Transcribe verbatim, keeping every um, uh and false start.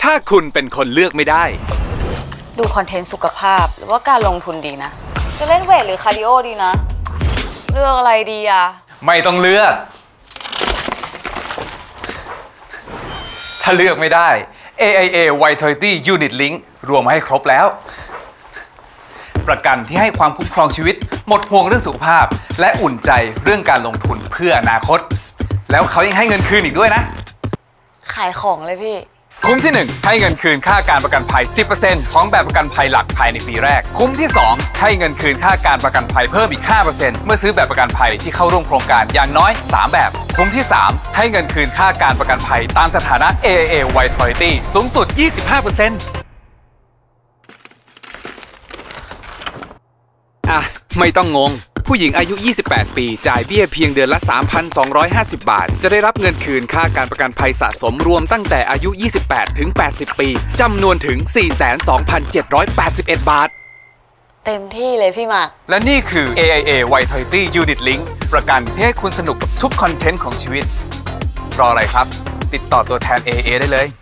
ถ้าคุณเป็นคนเลือกไม่ได้ดูคอนเทนต์สุขภาพหรือว่าการลงทุนดีนะจะเล่นเวทหรือคาร์ดิโอดีนะเลือกอะไรดีอะไม่ต้องเลือกถ้าเลือกไม่ได้ เอ ไอ เอ Vitality Unit Link รวมมาให้ครบแล้วประกันที่ให้ความคุ้มครองชีวิตหมดห่วงเรื่องสุขภาพและอุ่นใจเรื่องการลงทุนเพื่ออนาคตแล้วเขายังให้เงินคืนอีกด้วยนะขายของเลยพี่คุ้มที่หนึ่งให้เงินคืนค่าการประกันภัย สิบเปอร์เซ็นต์ ของแบบประกันภัยหลักภายในปีแรกคุ้มที่สองให้เงินคืนค่าการประกันภัยเพิ่มอีก ห้าเปอร์เซ็นต์ เมื่อซื้อแบบประกันภัยที่เข้าร่วมโครงการอย่างน้อยสามแบบคุ้มที่สามให้เงินคืนค่าการประกันภัยตามสถานะ เอ ไอ เอ Vitality สูงสุด ยี่สิบห้าเปอร์เซ็นต์อ่ะไม่ต้องงงผู้หญิงอายุยี่สิบแปดปีจ่ายเบี้ยเพียงเดือนละ สามพันสองร้อยห้าสิบ บาทจะได้รับเงินคืนค่าการประกันภัยสะสมรวมตั้งแต่อายุยี่สิบแปดถึงแปดสิบปีจำนวนถึง สี่แสนสองพันเจ็ดร้อยแปดสิบเอ็ด บาทเต็มที่เลยพี่หมากและนี่คือ เอ ไอ เอ Vitality Unit Link ประกันที่ให้คุณสนุกกับทุกคอนเทนต์ของชีวิตรออะไรครับติดต่อตัวแทน เอ ไอ เอ ได้เลย